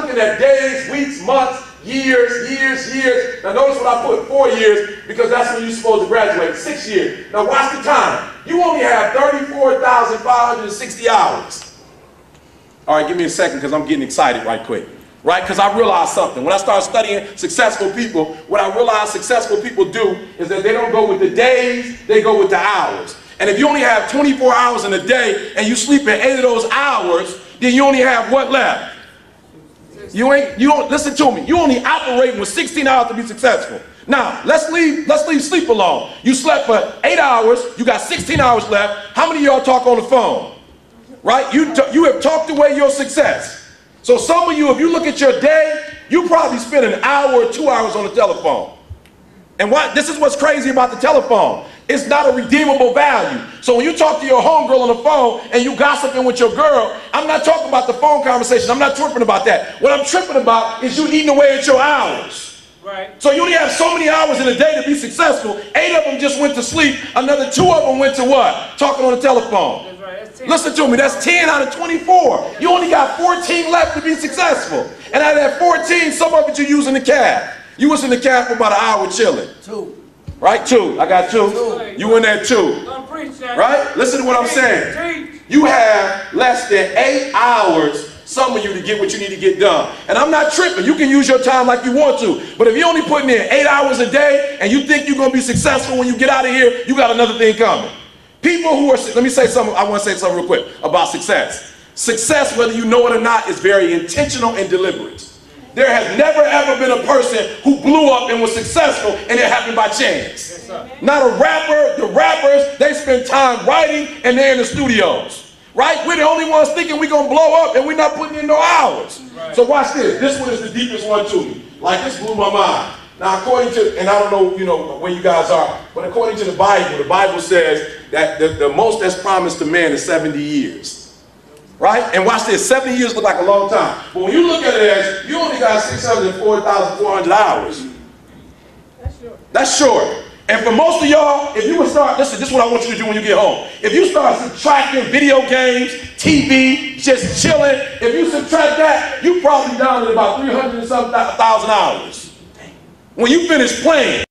looking at days, weeks, months, years. Now notice what I put, 4 years, because that's when you're supposed to graduate, 6 years. Now watch the time. You only have 34,560 hours. All right, give me a second because I'm getting excited right quick. Right? Because I realized something. When I started studying successful people, what I realized successful people do is that they don't go with the days, they go with the hours. And if you only have 24 hours in a day and you sleep in 8 of those hours, then you only have what left? You don't listen to me. You only operating with 16 hours to be successful. Now, let's leave sleep alone. You slept for 8 hours, you got 16 hours left. How many of y'all talk on the phone? Right? You have talked away your success. So some of you, if you look at your day, you probably spend an hour or 2 hours on the telephone. And this is what's crazy about the telephone. It's not a redeemable value. So when you talk to your homegirl on the phone and you gossiping with your girl, I'm not talking about the phone conversation. I'm not tripping about that. What I'm tripping about is you eating away at your hours. Right. So you only have so many hours in a day to be successful. 8 of them just went to sleep. Another 2 of them went to what? Talking on the telephone. Listen to me, that's 10 out of 24. You only got 14 left to be successful. And out of that 14, some of it you use in the cab. You was in the cab for about an hour chilling. 2. Right, 2. I got 2. You in there 2. Right? Listen to what I'm saying. You have less than 8 hours, some of you, to get what you need to get done. And I'm not tripping. You can use your time like you want to. But if you're only putting in 8 hours a day and you think you're going to be successful when you get out of here, you got another thing coming. People who are, let me say something, I want to say something real quick about success. Success, whether you know it or not, is very intentional and deliberate. There has never ever been a person who blew up and was successful and it happened by chance. Yes, not a rapper. The rappers, they spend time writing and they're in the studios. Right? We're the only ones thinking we're going to blow up and we're not putting in no hours. Right. So watch this. This one is the deepest one to me. Like, this blew my mind. Now, according to, and I don't know, where you guys are, but according to the Bible says that the most that's promised to man is 70 years. Right? And watch this, 70 years look like a long time. But when you look at it as, you only got 604,400 hours. That's short. That's short. And for most of y'all, if you would start, listen, this is what I want you to do when you get home. If you start subtracting video games, TV, just chilling, if you subtract that, you probably down to about 300 and something thousand hours. When you finish playing.